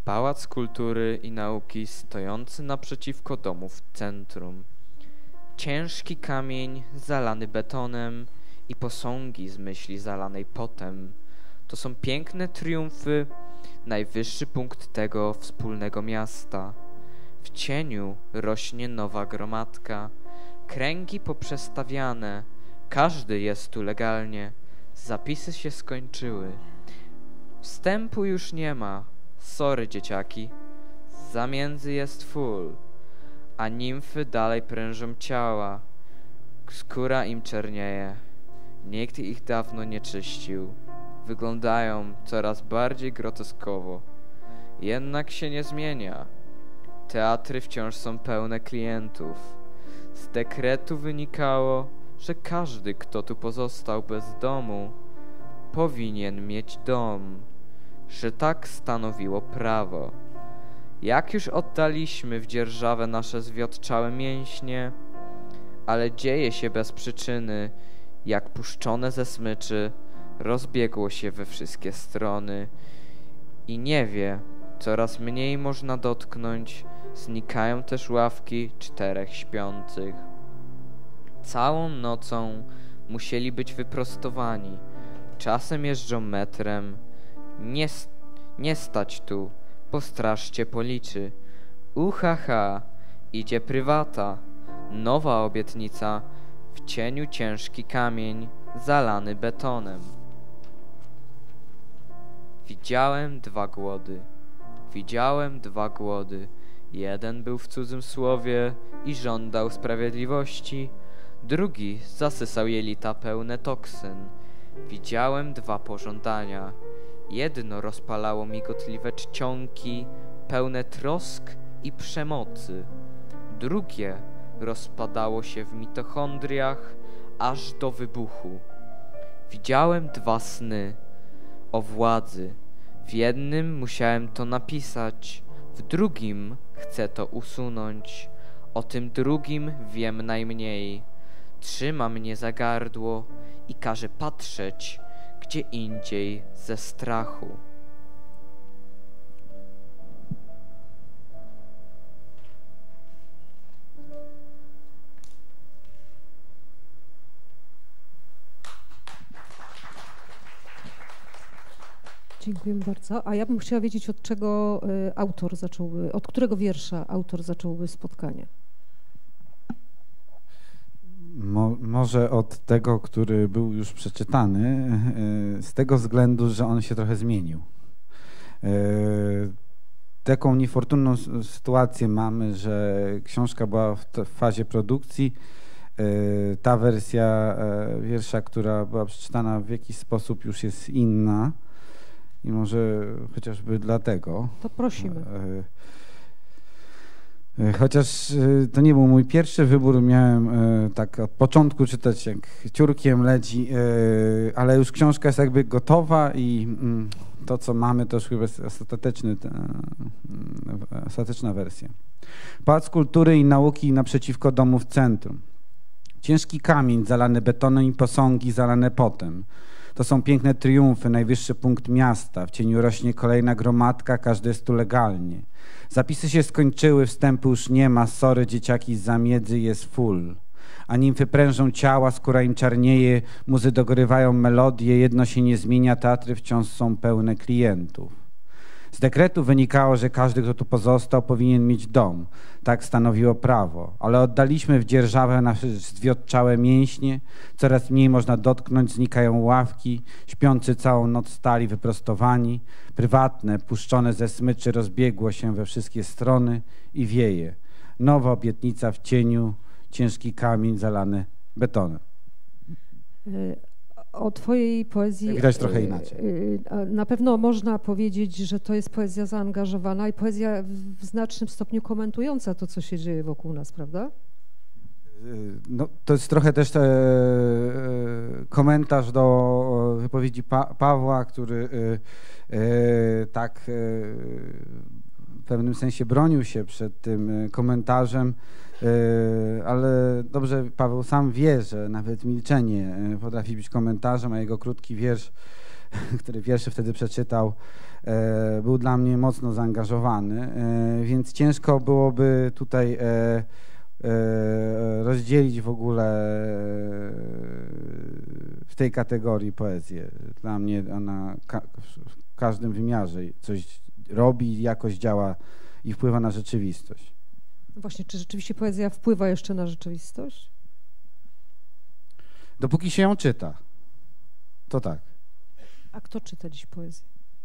Pałac Kultury i Nauki stojący naprzeciwko domu w centrum. Ciężki kamień zalany betonem i posągi z myśli zalanej potem. To są piękne triumfy, najwyższy punkt tego wspólnego miasta. W cieniu rośnie nowa gromadka, kręgi poprzestawiane, każdy jest tu legalnie. Zapisy się skończyły. Wstępu już nie ma. Sorry, dzieciaki. Zamiędzy jest full, a nimfy dalej prężą ciała. Skóra im czernieje. Nikt ich dawno nie czyścił. Wyglądają coraz bardziej groteskowo. Jednak się nie zmienia. Teatry wciąż są pełne klientów. Z dekretu wynikało, że każdy, kto tu pozostał bez domu, powinien mieć dom, że tak stanowiło prawo. Jak już oddaliśmy w dzierżawę nasze zwiotczałe mięśnie, ale dzieje się bez przyczyny, jak puszczone ze smyczy, rozbiegło się we wszystkie strony i nie wie, coraz mniej można dotknąć, znikają też ławki 4 śpiących. Całą nocą musieli być wyprostowani, czasem jeżdżą metrem. Nie stać tu, bo straż cię policzy. Uhaha, idzie prywata, nowa obietnica, w cieniu ciężki kamień, zalany betonem. Widziałem 2 głody, jeden był w cudzym słowie i żądał sprawiedliwości, drugi zasysał jelita pełne toksyn. Widziałem 2 pożądania, jedno rozpalało migotliwe czcionki, pełne trosk i przemocy, drugie rozpadało się w mitochondriach aż do wybuchu. Widziałem 2 sny o władzy. W jednym musiałem to napisać, w drugim chcę to usunąć. O tym drugim wiem najmniej. Trzyma mnie za gardło i każe patrzeć gdzie indziej ze strachu. Dziękuję bardzo. A ja bym chciała wiedzieć, od czego autor zacząłby, od którego wiersza autor zacząłby spotkanie. Może od tego, który był już przeczytany, z tego względu, że on się trochę zmienił. Taką niefortunną sytuację mamy, że książka była w fazie produkcji. Ta wersja wiersza, która była przeczytana w jakiś sposób, już jest inna. I może chociażby dlatego. To prosimy. Chociaż to nie był mój pierwszy wybór, miałem tak od początku czytać jak ciurkiem leci, ale już książka jest jakby gotowa i to, co mamy, to już chyba jest ostateczna wersja. Pałac Kultury i Nauki naprzeciwko domu w centrum. Ciężki kamień zalany betonem i posągi zalane potem. To są piękne triumfy, najwyższy punkt miasta. W cieniu rośnie kolejna gromadka, każdy jest tu legalnie. Zapisy się skończyły, wstępu już nie ma, sorry, dzieciaki, zamiedzy jest full. A nimfy prężą ciała, skóra im czarnieje, muzy dogrywają melodie, jedno się nie zmienia, teatry wciąż są pełne klientów. Z dekretu wynikało, że każdy, kto tu pozostał, powinien mieć dom. Tak stanowiło prawo. Ale oddaliśmy w dzierżawę nasze zwiotczałe mięśnie. Coraz mniej można dotknąć, znikają ławki. Śpiący całą noc stali wyprostowani. Prywatne, puszczone ze smyczy, rozbiegło się we wszystkie strony i wieje. Nowa obietnica w cieniu, ciężki kamień zalany betonem. O twojej poezji widać trochę inaczej. Na pewno można powiedzieć, że to jest poezja zaangażowana i poezja w znacznym stopniu komentująca to, co się dzieje wokół nas, prawda? No, to jest trochę też komentarz do wypowiedzi Pawła, który tak w pewnym sensie bronił się przed tym komentarzem, ale dobrze Paweł sam wie, że nawet milczenie potrafi być komentarzem, a jego krótki wiersz który wiersze wtedy przeczytał, był dla mnie mocno zaangażowany, więc ciężko byłoby tutaj rozdzielić w ogóle w tej kategorii poezję. Dla mnie ona w każdym wymiarze coś robi, jakoś działa i wpływa na rzeczywistość. Właśnie, czy rzeczywiście poezja wpływa jeszcze na rzeczywistość? Dopóki się ją czyta, to tak. A kto czyta dziś poezję?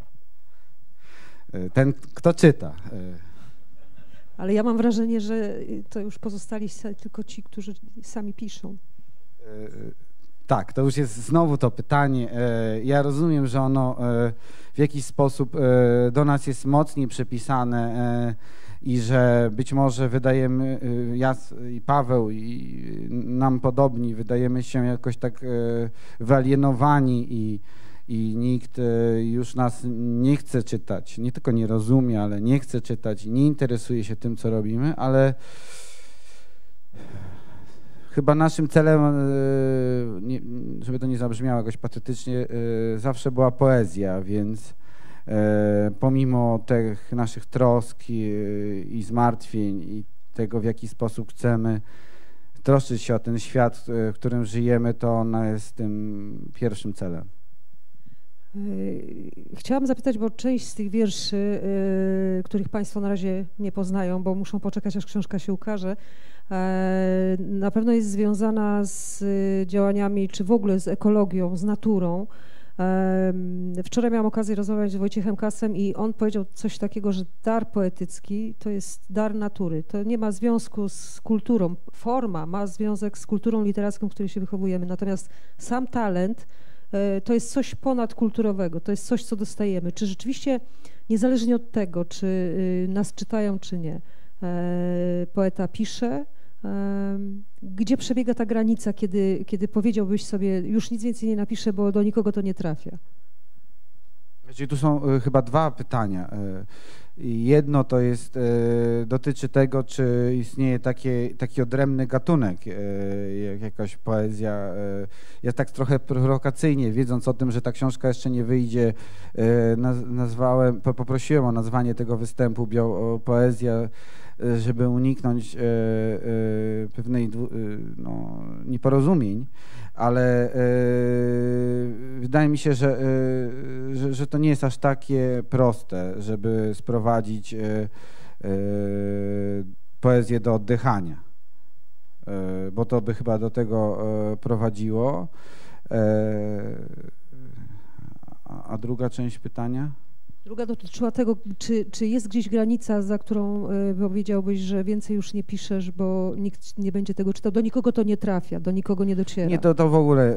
Ten, kto czyta. Ale ja mam wrażenie, że to już pozostali tylko ci, którzy sami piszą. Tak, to już jest znowu to pytanie. Ja rozumiem, że ono w jakiś sposób do nas jest mocniej przypisane i że być może wydajemy, ja i Paweł i nam podobni, wydajemy się jakoś tak wyalienowani i nikt już nas nie chce czytać, nie tylko nie rozumie, ale nie chce czytać i nie interesuje się tym, co robimy, ale chyba naszym celem, żeby to nie zabrzmiało jakoś patetycznie, zawsze była poezja, więc pomimo tych naszych trosk i zmartwień i tego, w jaki sposób chcemy troszczyć się o ten świat, w którym żyjemy, to ona jest tym pierwszym celem. Chciałam zapytać, bo część z tych wierszy, których Państwo na razie nie poznają, bo muszą poczekać, aż książka się ukaże, na pewno jest związana z działaniami, czy w ogóle z ekologią, z naturą. Wczoraj miałam okazję rozmawiać z Wojciechem Kasem i on powiedział coś takiego, że dar poetycki to jest dar natury. To nie ma związku z kulturą. Forma ma związek z kulturą literacką, w której się wychowujemy. Natomiast sam talent to jest coś ponadkulturowego, to jest coś, co dostajemy. Czy rzeczywiście, niezależnie od tego, czy nas czytają, czy nie, poeta pisze, gdzie przebiega ta granica, kiedy powiedziałbyś sobie, już nic więcej nie napiszę, bo do nikogo to nie trafia? Czyli tu są chyba dwa pytania. Jedno to jest, dotyczy tego, czy istnieje taki odrębny gatunek, jak jakaś poezja. Ja tak trochę prowokacyjnie, wiedząc o tym, że ta książka jeszcze nie wyjdzie, poprosiłem o nazwanie tego występu Biopoezja, żeby uniknąć pewnej nieporozumień, ale wydaje mi się, że to nie jest aż takie proste, żeby sprowadzić poezję do oddychania, bo to by chyba do tego prowadziło. A druga część pytania? Druga dotyczyła tego, czy jest gdzieś granica, za którą powiedziałbyś, że więcej już nie piszesz, bo nikt nie będzie tego czytał. Do nikogo to nie trafia, do nikogo nie dociera. Nie, to w ogóle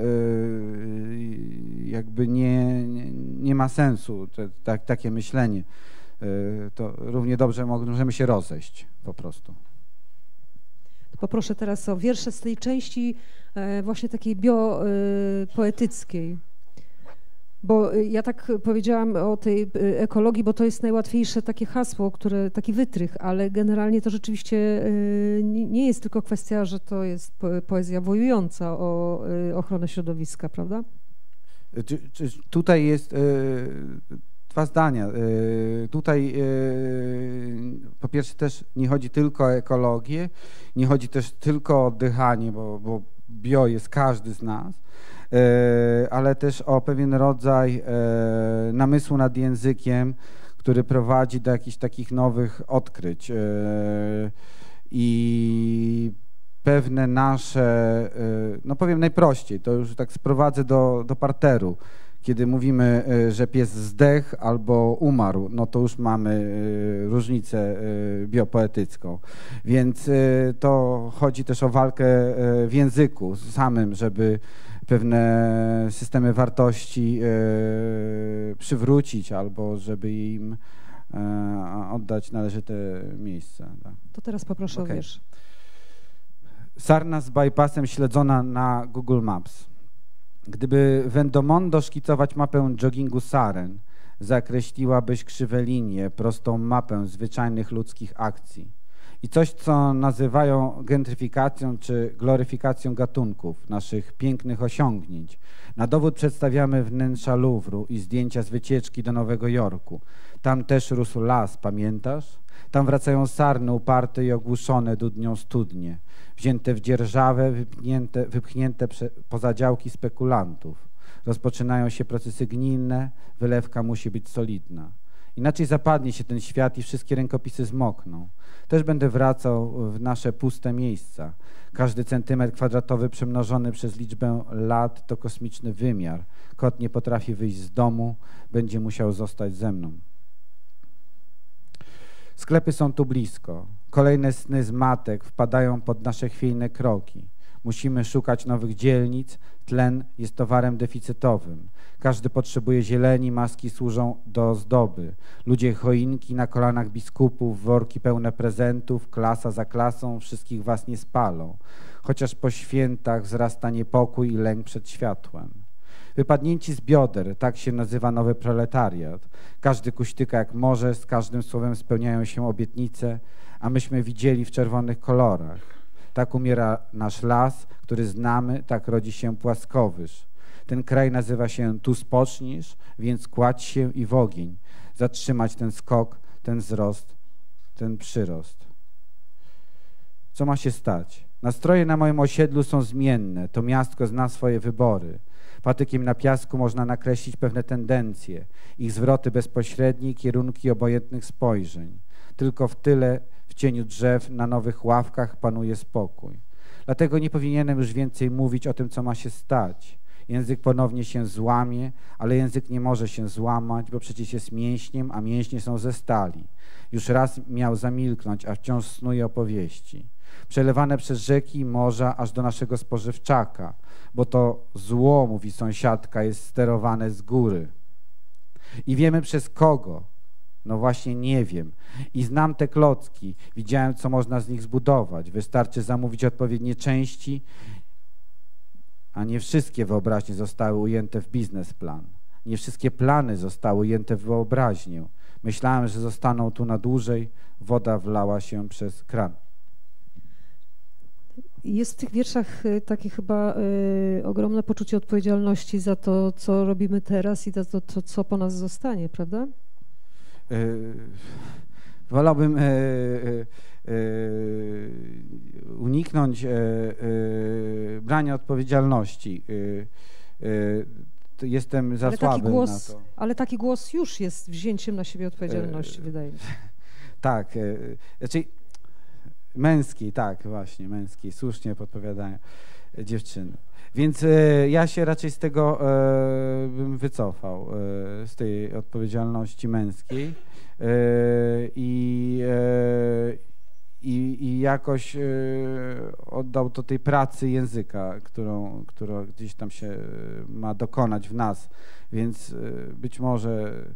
jakby nie ma sensu takie myślenie. To równie dobrze możemy się rozejść po prostu. Poproszę teraz o wiersze z tej części właśnie takiej biopoetyckiej. Bo ja tak powiedziałam o tej ekologii, bo to jest najłatwiejsze takie hasło, taki wytrych, ale generalnie to rzeczywiście nie jest tylko kwestia, że to jest poezja wojująca o ochronę środowiska, prawda? Tutaj jest dwa zdania. Tutaj po pierwsze też nie chodzi tylko o ekologię, nie chodzi też tylko o oddychanie, bo bio jest każdy z nas, ale też o pewien rodzaj namysłu nad językiem, który prowadzi do jakichś takich nowych odkryć i pewne nasze, no powiem najprościej, to już tak sprowadzę do parteru. Kiedy mówimy, że pies zdechł albo umarł, no to już mamy różnicę biopoetycką. Więc to chodzi też o walkę w języku samym, żeby pewne systemy wartości przywrócić albo żeby im oddać należyte miejsce. Tak. To teraz poproszę o wiersz. Sarna z bypassem śledzona na Google Maps. Gdyby Vendomondo szkicować mapę joggingu saren, zakreśliłabyś krzywe linie, prostą mapę zwyczajnych ludzkich akcji. i coś, co nazywają gentryfikacją czy gloryfikacją gatunków, naszych pięknych osiągnięć. Na dowód przedstawiamy wnętrza Luwru i zdjęcia z wycieczki do Nowego Jorku. Tam też rósł las, pamiętasz? Tam wracają sarny uparte i ogłuszone dudnią studnie, wzięte w dzierżawę, wypchnięte poza działki spekulantów. Rozpoczynają się procesy gnilne, wylewka musi być solidna. Inaczej zapadnie się ten świat i wszystkie rękopisy zmokną. Też będę wracał w nasze puste miejsca. Każdy centymetr kwadratowy przemnożony przez liczbę lat to kosmiczny wymiar. Kot nie potrafi wyjść z domu, będzie musiał zostać ze mną. Sklepy są tu blisko. Kolejne sny z matek wpadają pod nasze chwiejne kroki. Musimy szukać nowych dzielnic. Tlen jest towarem deficytowym. Każdy potrzebuje zieleni, maski służą do ozdoby. Ludzie choinki na kolanach biskupów, worki pełne prezentów, klasa za klasą, wszystkich was nie spalą. Chociaż po świętach wzrasta niepokój i lęk przed światłem. Wypadnięci z bioder, tak się nazywa nowy proletariat. Każdy kuśtyka jak może, z każdym słowem spełniają się obietnice, a myśmy widzieli w czerwonych kolorach. Tak umiera nasz las, który znamy, tak rodzi się płaskowyż. Ten kraj nazywa się Tu spoczniesz, więc kładź się i w ogień. Zatrzymać ten skok, ten wzrost, ten przyrost. Co ma się stać? Nastroje na moim osiedlu są zmienne. To miastko zna swoje wybory. Patykiem na piasku można nakreślić pewne tendencje, ich zwroty bezpośrednie i kierunki obojętnych spojrzeń. Tylko w tyle, w cieniu drzew, na nowych ławkach panuje spokój. Dlatego nie powinienem już więcej mówić o tym, co ma się stać. Język ponownie się złamie, ale język nie może się złamać, bo przecież jest mięśniem, a mięśnie są ze stali. Już raz miał zamilknąć, a wciąż snuje opowieści. Przelewane przez rzeki i morza aż do naszego spożywczaka, bo to zło, mówi sąsiadka, jest sterowane z góry. I wiemy przez kogo. No właśnie nie wiem. I znam te klocki. Widziałem, co można z nich zbudować. Wystarczy zamówić odpowiednie części, a nie wszystkie wyobraźnie zostały ujęte w biznesplan. Nie wszystkie plany zostały ujęte w wyobraźnię. Myślałem, że zostaną tu na dłużej. Woda wlała się przez kran. Jest w tych wierszach takie chyba ogromne poczucie odpowiedzialności za to, co robimy teraz i za to, co po nas zostanie, prawda? Wolałbym uniknąć brania odpowiedzialności. Jestem za słaby na to. Ale taki głos już jest wzięciem na siebie odpowiedzialności, wydaje mi się. Tak, znaczy męskiej, tak, właśnie, męskiej, słusznie podpowiadają dziewczyny. Więc ja się raczej z tego bym wycofał, z tej odpowiedzialności męskiej i jakoś oddał to tej pracy języka, która gdzieś tam się ma dokonać w nas, więc być może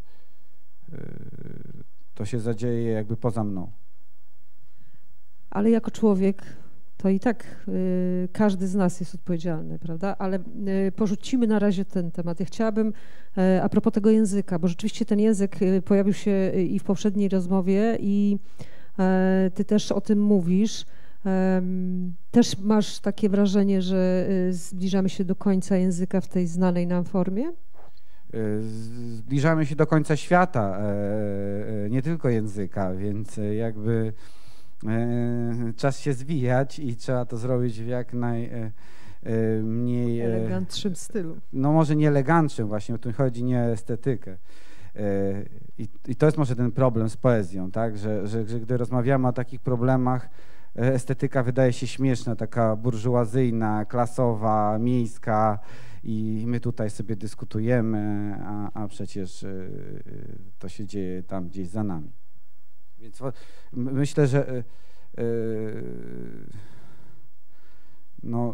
to się zadzieje jakby poza mną. Ale jako człowiek to i tak każdy z nas jest odpowiedzialny, prawda? Ale porzucimy na razie ten temat. Ja chciałabym a propos tego języka, bo rzeczywiście ten język pojawił się i w poprzedniej rozmowie i ty też o tym mówisz. Też masz takie wrażenie, że zbliżamy się do końca języka w tej znanej nam formie? Zbliżamy się do końca świata, nie tylko języka, więc jakby czas się zwijać i trzeba to zrobić w jak najmniej elegantszym stylu. No może nie elegantszym właśnie, o tym chodzi, nie o estetykę. I to jest może ten problem z poezją, tak? Że gdy rozmawiamy o takich problemach, estetyka wydaje się śmieszna, taka burżuazyjna, klasowa, miejska i my tutaj sobie dyskutujemy, a przecież to się dzieje tam gdzieś za nami. Więc myślę, że no,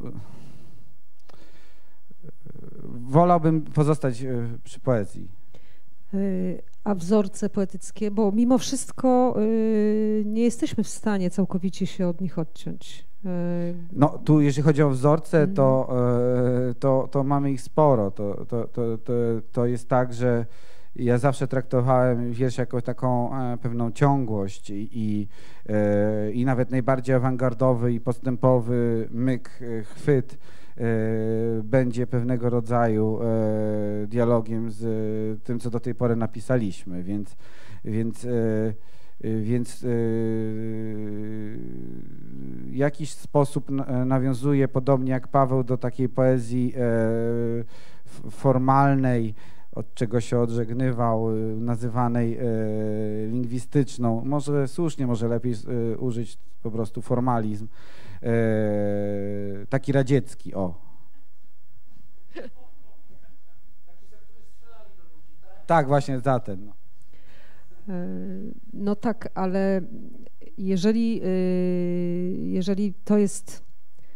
wolałbym pozostać przy poezji. A wzorce poetyckie, bo mimo wszystko nie jesteśmy w stanie całkowicie się od nich odciąć. No tu jeżeli chodzi o wzorce, to mamy ich sporo. To jest tak, że ja zawsze traktowałem wiersz jako taką pewną ciągłość i nawet najbardziej awangardowy i postępowy myk, chwyt będzie pewnego rodzaju dialogiem z tym, co do tej pory napisaliśmy, więc w jakiś sposób nawiązuje, podobnie jak Paweł, do takiej poezji formalnej, od czego się odżegnywał, nazywanej lingwistyczną. Może słusznie, może lepiej użyć po prostu formalizm. Taki radziecki, o. Tak, właśnie za ten. No. No tak, ale jeżeli to jest,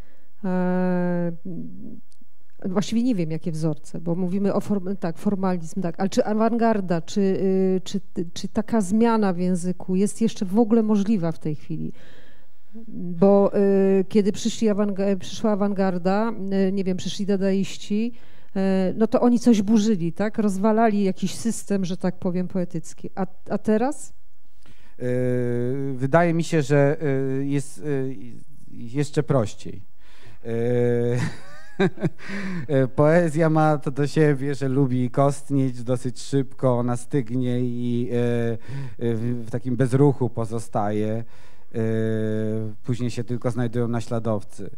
właściwie nie wiem, jakie wzorce, bo mówimy o formalizm, tak, ale czy awangarda, czy taka zmiana w języku jest jeszcze w ogóle możliwa w tej chwili? Bo kiedy przyszła awangarda, nie wiem, przyszli dadaiści, no to oni coś burzyli, tak? Rozwalali jakiś system, że tak powiem, poetycki. A teraz? Wydaje mi się, że jest jeszcze prościej. Poezja ma to do siebie, że lubi kostnieć dosyć szybko, ona stygnie i w takim bezruchu pozostaje. Później się tylko znajdują naśladowcy.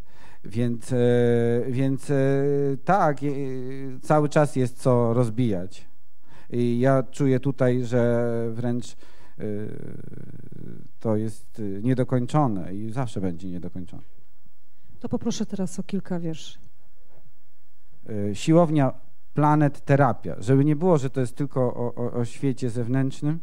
Więc tak, cały czas jest co rozbijać. I ja czuję tutaj, że wręcz to jest niedokończone i zawsze będzie niedokończone. To poproszę teraz o kilka wierszy. Siłownia Planet Terapia. Żeby nie było, że to jest tylko o świecie zewnętrznym.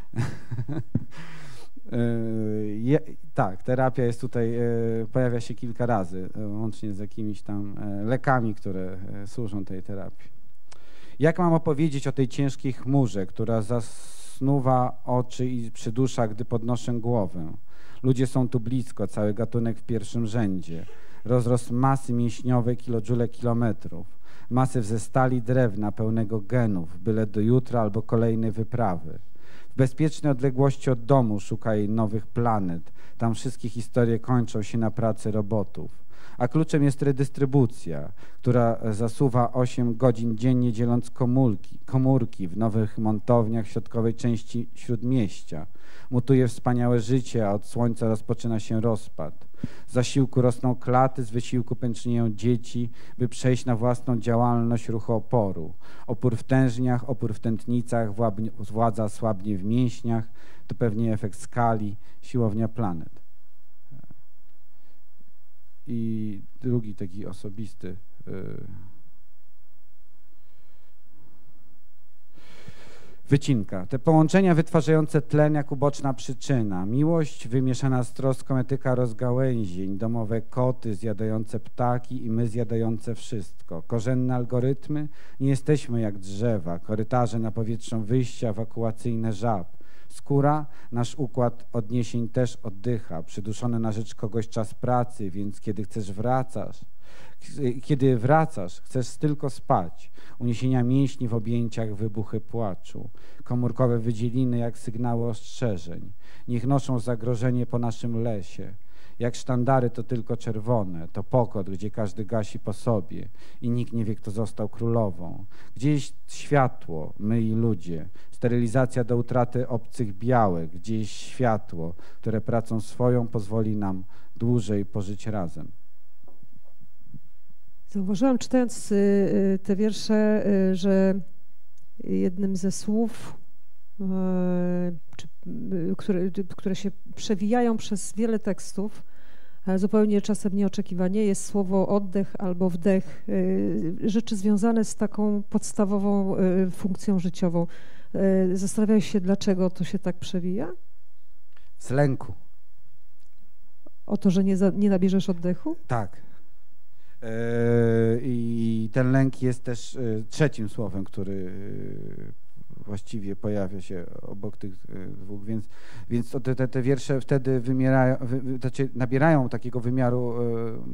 Tak, terapia jest tutaj, pojawia się kilka razy, łącznie z jakimiś tam lekami, które służą tej terapii. Jak mam opowiedzieć o tej ciężkiej chmurze, która zasnuwa oczy i przydusza, gdy podnoszę głowę? Ludzie są tu blisko, cały gatunek w pierwszym rzędzie. Rozrost masy mięśniowej kilodżule kilometrów. Masyw ze stali drewna pełnego genów, byle do jutra albo kolejnej wyprawy. W bezpiecznej odległości od domu szukaj nowych planet. Tam wszystkie historie kończą się na pracy robotów. A kluczem jest redystrybucja, która zasuwa 8 godzin dziennie, dzieląc komórki w nowych montowniach środkowej części Śródmieścia. Mutuje wspaniałe życie, a od słońca rozpoczyna się rozpad. Z zasiłku rosną klaty, z wysiłku pęcznieją dzieci, by przejść na własną działalność ruchu oporu. Opór w tężniach, opór w tętnicach, władza słabnie w mięśniach. To pewnie efekt skali, siłownia planet. I drugi taki osobisty. Wycinka. Te połączenia wytwarzające tlen jak uboczna przyczyna. Miłość wymieszana z troską, etyka rozgałęzień, domowe koty zjadające ptaki i my zjadające wszystko. Korzenne algorytmy? Nie jesteśmy jak drzewa. Korytarze na powietrzną wyjścia, ewakuacyjne żab. Skóra? Nasz układ odniesień też oddycha. Przyduszony na rzecz kogoś czas pracy, więc kiedy wracasz, chcesz tylko spać. Uniesienia mięśni w objęciach, wybuchy płaczu. Komórkowe wydzieliny jak sygnały ostrzeżeń. Niech noszą zagrożenie po naszym lesie. Jak sztandary to tylko czerwone, to pokład, gdzie każdy gasi po sobie i nikt nie wie, kto został królową. Gdzieś światło, my i ludzie, sterylizacja do utraty obcych białek, gdzieś światło, które pracą swoją pozwoli nam dłużej pożyć razem. Zauważyłam, czytając te wiersze, że jednym ze słów, które się przewijają przez wiele tekstów, zupełnie czasem nieoczekiwanie, jest słowo oddech albo wdech, rzeczy związane z taką podstawową funkcją życiową. Zastanawiałeś się, dlaczego to się tak przewija? Z lęku. O to, że nie nabierzesz oddechu? Tak. I ten lęk jest też trzecim słowem, który właściwie pojawia się obok tych dwóch, więc te wiersze wtedy nabierają takiego wymiaru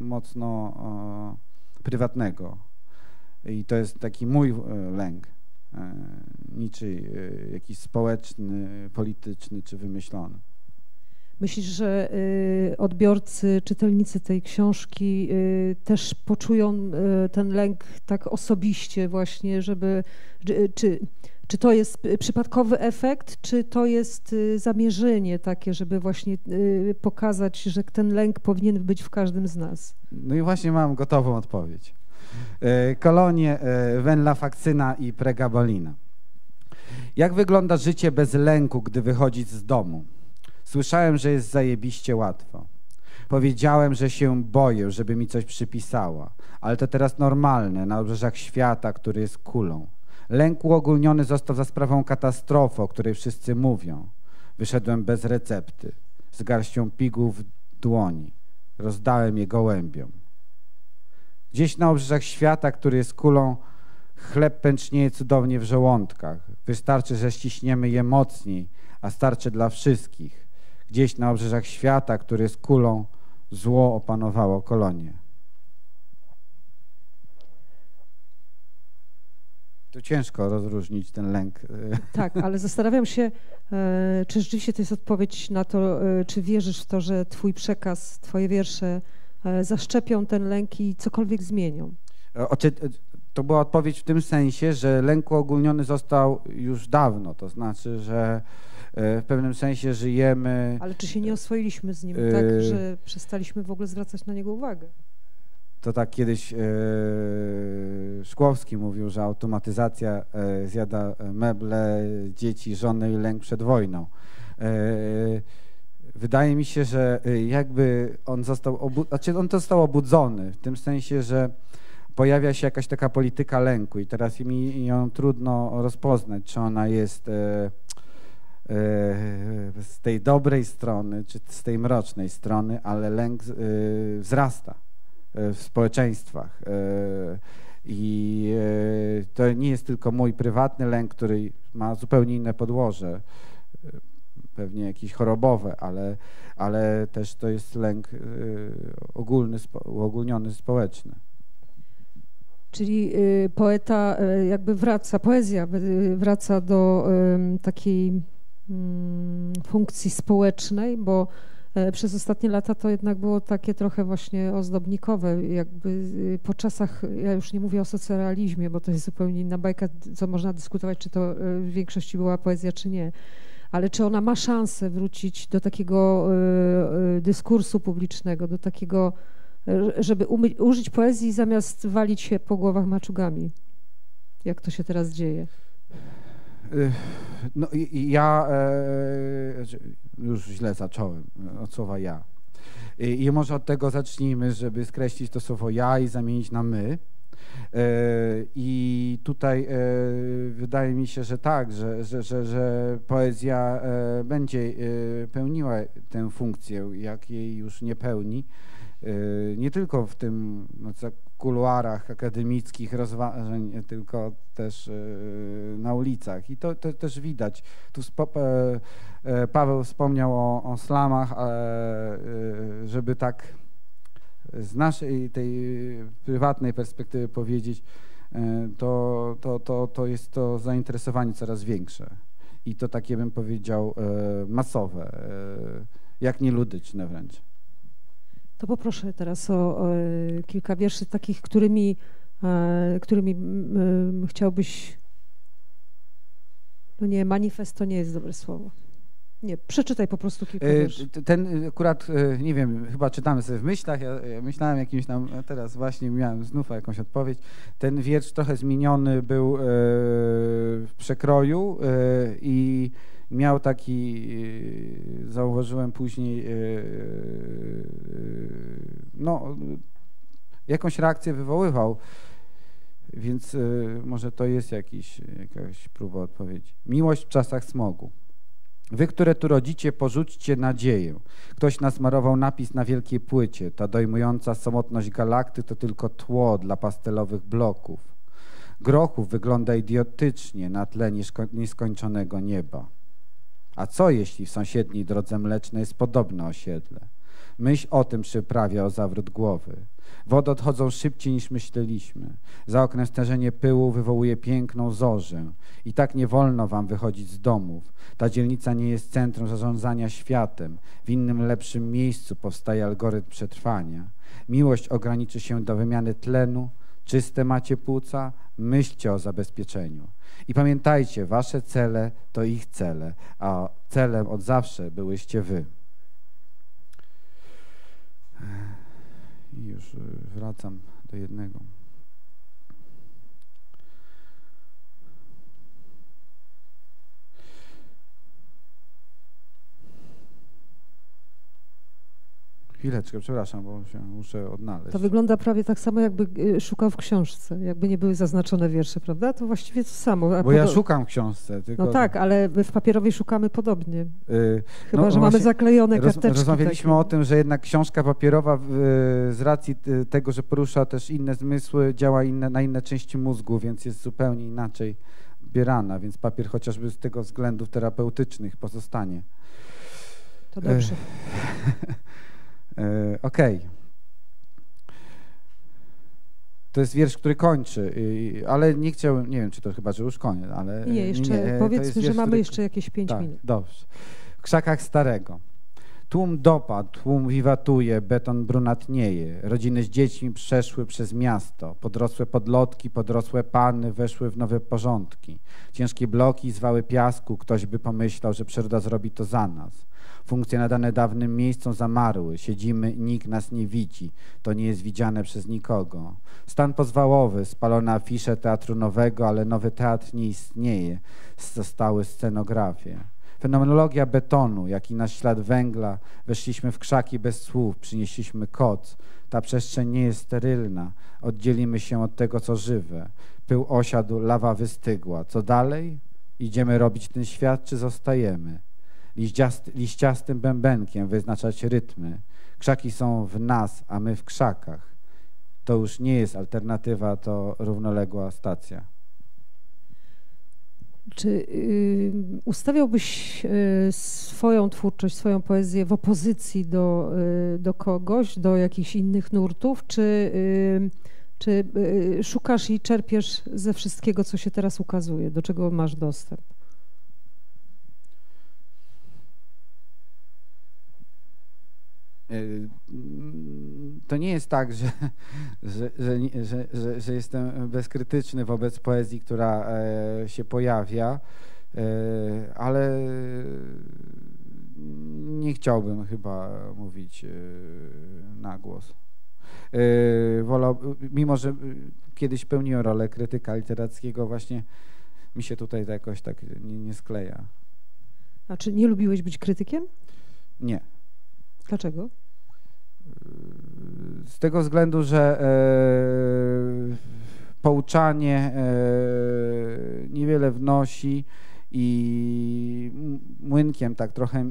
mocno prywatnego i to jest taki mój lęk, niczyj jakiś społeczny, polityczny czy wymyślony. Myślisz, że odbiorcy, czytelnicy tej książki też poczują ten lęk tak osobiście właśnie, żeby... Czy to jest przypadkowy efekt, czy to jest zamierzenie takie, żeby właśnie pokazać, że ten lęk powinien być w każdym z nas? No i właśnie mam gotową odpowiedź. Kolonie, Venla Faccyna i Pregabalina. Jak wygląda życie bez lęku, gdy wychodzić z domu? Słyszałem, że jest zajebiście łatwo. Powiedziałem, że się boję, żeby mi coś przypisała, ale to teraz normalne na obrzeżach świata, który jest kulą. Lęk uogólniony został za sprawą katastrofy, o której wszyscy mówią. Wyszedłem bez recepty, z garścią piguł w dłoni. Rozdałem je gołębiom. Gdzieś na obrzeżach świata, który jest kulą, chleb pęcznieje cudownie w żołądkach. Wystarczy, że ściśniemy je mocniej, a starczy dla wszystkich. Gdzieś na obrzeżach świata, który jest kulą, zło opanowało kolonię. Tu ciężko rozróżnić ten lęk. Tak, ale zastanawiam się, czy rzeczywiście to jest odpowiedź na to, czy wierzysz w to, że twój przekaz, twoje wiersze zaszczepią ten lęk i cokolwiek zmienią. To była odpowiedź w tym sensie, że lęk uogólniony został już dawno, to znaczy, że w pewnym sensie żyjemy... Ale czy się nie oswoiliśmy z nim tak, że przestaliśmy w ogóle zwracać na niego uwagę? To tak kiedyś Szkłowski mówił, że automatyzacja zjada meble, dzieci, żony i lęk przed wojną. Wydaje mi się, że jakby on został obudzony w tym sensie, że pojawia się jakaś taka polityka lęku i teraz mi ją trudno rozpoznać, czy ona jest z tej dobrej strony, czy z tej mrocznej strony, ale lęk wzrasta w społeczeństwach i to nie jest tylko mój prywatny lęk, który ma zupełnie inne podłoże, pewnie jakieś chorobowe, ale też to jest lęk uogólniony społeczny. Czyli poeta jakby poezja wraca do takiej funkcji społecznej, bo przez ostatnie lata to jednak było takie trochę właśnie ozdobnikowe, jakby po czasach, ja już nie mówię o socrealizmie, bo to jest zupełnie inna bajka, co można dyskutować, czy to w większości była poezja, czy nie, ale czy ona ma szansę wrócić do takiego dyskursu publicznego, do takiego, żeby użyć poezji zamiast walić się po głowach maczugami, jak to się teraz dzieje? No ja już źle zacząłem od słowa ja. I może od tego zacznijmy, żeby skreślić to słowo ja i zamienić na my. I tutaj wydaje mi się, że tak, że poezja będzie pełniła tę funkcję, jak jej już nie pełni. Nie tylko w tym kuluarach akademickich rozważań, tylko też na ulicach. I to też widać. Tu Paweł wspomniał o slamach, żeby tak z naszej tej prywatnej perspektywy powiedzieć, to jest to zainteresowanie coraz większe. I to takie, bym powiedział, masowe, jak nie ludyczne wręcz. To poproszę teraz o kilka wierszy takich, którymi chciałbyś... No nie, manifest to nie jest dobre słowo. Nie, przeczytaj po prostu kilka wierszy. Ten akurat, nie wiem, chyba czytamy sobie w myślach, ja myślałem jakimś tam, teraz właśnie miałem znów jakąś odpowiedź. Ten wiersz trochę zmieniony był w przekroju i miał taki, zauważyłem później, no, jakąś reakcję wywoływał, więc może to jest jakaś próba odpowiedzi. Miłość w czasach smogu. Wy, które tu rodzicie, porzućcie nadzieję. Ktoś nasmarował napis na wielkiej płycie. Ta dojmująca samotność galakty to tylko tło dla pastelowych bloków. Grochów wygląda idiotycznie na tle nieskończonego nieba. A co jeśli w sąsiedniej drodze mlecznej jest podobne osiedle? Myśl o tym przyprawia o zawrót głowy. Wody odchodzą szybciej niż myśleliśmy. Za oknem stężenie pyłu wywołuje piękną zorzę. I tak nie wolno wam wychodzić z domów. Ta dzielnica nie jest centrum zarządzania światem. W innym, lepszym miejscu powstaje algorytm przetrwania. Miłość ograniczy się do wymiany tlenu. Czyste macie płuca? Myślcie o zabezpieczeniu. I pamiętajcie, wasze cele to ich cele, a celem od zawsze byłyście wy. I już wracam do jednego. Chwileczkę, przepraszam, bo się muszę odnaleźć. To wygląda prawie tak samo, jakby szukał w książce, jakby nie były zaznaczone wiersze, prawda? To właściwie to samo. Bo ja szukam w książce. Tylko... No tak, ale my w papierowej szukamy podobnie. Chyba, no, że mamy zaklejone karteczki. Rozmawialiśmy takie. o tym, że jednak książka papierowa z racji tego, że porusza też inne zmysły, działa na inne części mózgu, więc jest zupełnie inaczej odbierana, więc papier chociażby z tego względów terapeutycznych pozostanie. To dobrze. Okej. To jest wiersz, który kończy, ale nie chciałem, nie wiem, czy to chyba, że już koniec, ale... Nie, jeszcze powiedzmy, że mamy jeszcze jakieś 5 minut. Dobrze. W krzakach starego. Tłum dopadł, tłum wiwatuje, beton brunatnieje. Rodziny z dziećmi przeszły przez miasto. Podrosłe podlotki, podrosłe panny weszły w nowe porządki. Ciężkie bloki zwały piasku, ktoś by pomyślał, że przyroda zrobi to za nas. Funkcje nadane dawnym miejscom zamarły. Siedzimy, nikt nas nie widzi. To nie jest widziane przez nikogo. Stan pozwałowy, spalone afisze teatru nowego, ale nowy teatr nie istnieje. Zostały scenografie. Fenomenologia betonu, jak i nasz ślad węgla. Weszliśmy w krzaki bez słów, przynieśliśmy koc. Ta przestrzeń nie jest sterylna. Oddzielimy się od tego, co żywe. Pył osiadł, lawa wystygła. Co dalej? Idziemy robić ten świat, czy zostajemy? Liściastym bębenkiem wyznaczać rytmy. Krzaki są w nas, a my w krzakach. To już nie jest alternatywa, to równoległa stacja. Czy ustawiałbyś swoją twórczość, swoją poezję w opozycji do kogoś, do jakichś innych nurtów, czy szukasz i czerpiesz ze wszystkiego, co się teraz ukazuje, do czego masz dostęp? To nie jest tak, że jestem bezkrytyczny wobec poezji, która się pojawia, ale nie chciałbym chyba mówić na głos. Mimo że kiedyś pełniłem rolę krytyka literackiego, właśnie mi się tutaj to jakoś tak nie skleja. A czy nie lubiłeś być krytykiem? Nie. Dlaczego? Z tego względu, że pouczanie niewiele wnosi i młynkiem tak trochę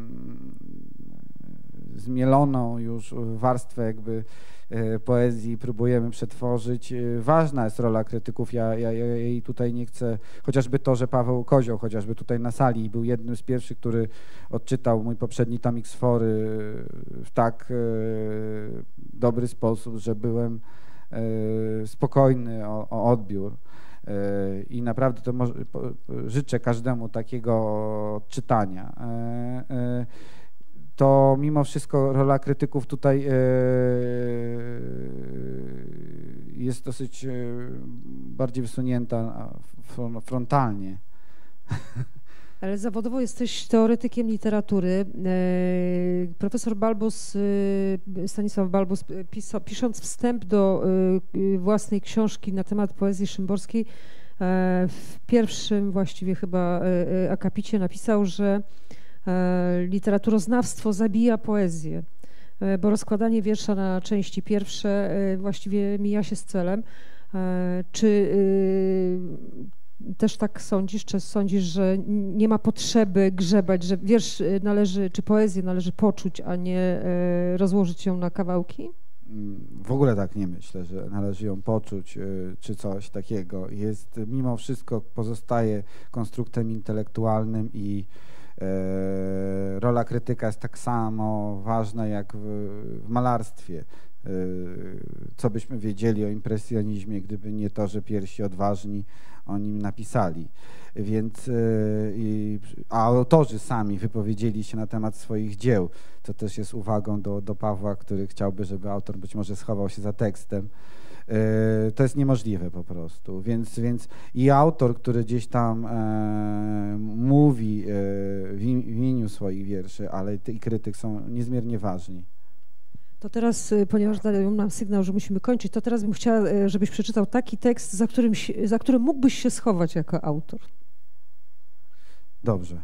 zmieloną już warstwę jakby poezji próbujemy przetworzyć. Ważna jest rola krytyków, ja jej tutaj nie chcę, chociażby to, że Paweł Kozioł, chociażby tutaj na sali był jednym z pierwszych, który odczytał mój poprzedni tomik Sfory w tak dobry sposób, że byłem spokojny o odbiór. I naprawdę to życzę każdemu takiego czytania. To mimo wszystko rola krytyków tutaj jest dosyć bardziej wysunięta frontalnie. Ale zawodowo jesteś teoretykiem literatury. Profesor Balbus, Stanisław Balbus, pisząc wstęp do własnej książki na temat poezji szymborskiej, w pierwszym właściwie chyba akapicie napisał, że literaturoznawstwo zabija poezję, bo rozkładanie wiersza na części pierwsze właściwie mija się z celem. Czy też tak sądzisz, czy sądzisz, że nie ma potrzeby grzebać, że wiersz należy, czy poezję należy poczuć, a nie rozłożyć ją na kawałki? W ogóle tak nie myślę, że należy ją poczuć, czy coś takiego. Jest, mimo wszystko pozostaje konstruktem intelektualnym i Rola krytyka jest tak samo ważna jak w malarstwie. Co byśmy wiedzieli o impresjonizmie, gdyby nie to, że pierwsi odważni o nim napisali. Więc a autorzy sami wypowiedzieli się na temat swoich dzieł, co też jest uwagą do Pawła, który chciałby, żeby autor być może schował się za tekstem. To jest niemożliwe po prostu, więc i autor, który gdzieś tam mówi w imieniu swoich wierszy, ale i krytyk są niezmiernie ważni. To teraz, ponieważ dają nam sygnał, że musimy kończyć, to teraz bym chciała, żebyś przeczytał taki tekst, za którym mógłbyś się schować jako autor. Dobrze.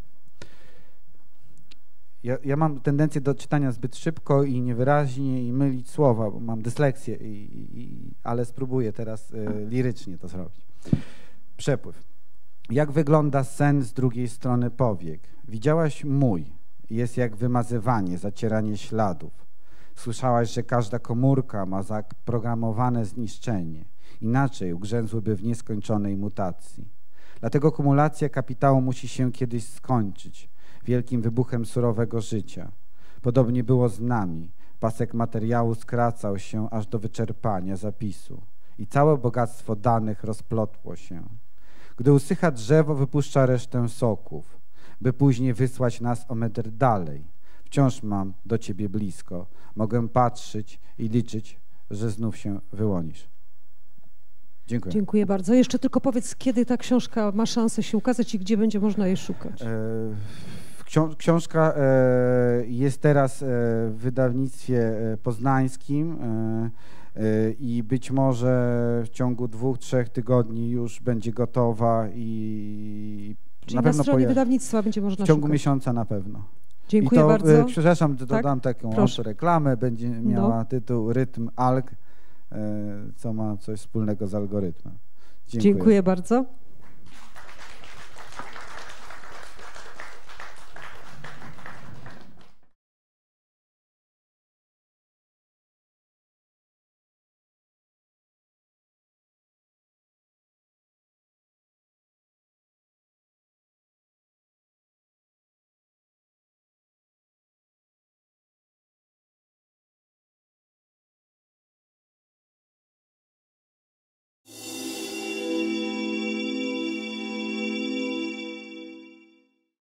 Ja mam tendencję do czytania zbyt szybko i niewyraźnie i mylić słowa, bo mam dysleksję, ale spróbuję teraz lirycznie to zrobić. Przepływ. Jak wygląda sen z drugiej strony powiek? Widziałaś mój. Jest jak wymazywanie, zacieranie śladów. Słyszałaś, że każda komórka ma zaprogramowane zniszczenie. Inaczej ugrzęzłyby w nieskończonej mutacji. Dlatego kumulacja kapitału musi się kiedyś skończyć wielkim wybuchem surowego życia. Podobnie było z nami. Pasek materiału skracał się aż do wyczerpania zapisu i całe bogactwo danych rozplotło się. Gdy usycha drzewo, wypuszcza resztę soków, by później wysłać nas o metr dalej. Wciąż mam do ciebie blisko. Mogę patrzeć i liczyć, że znów się wyłonisz. Dziękuję. Dziękuję bardzo. Jeszcze tylko powiedz, kiedy ta książka ma szansę się ukazać i gdzie będzie można jej szukać. Książka jest teraz w wydawnictwie poznańskim i być może w ciągu 2-3 tygodni już będzie gotowa i czyli na pewno na stronie wydawnictwa będzie można w ciągu szukać. miesiąca na pewno. Dziękuję I to, bardzo. Przepraszam, dodam tak? taką Proszę. reklamę, będzie miała tytuł Rytm Alg, co ma coś wspólnego z algorytmem. Dziękuję bardzo.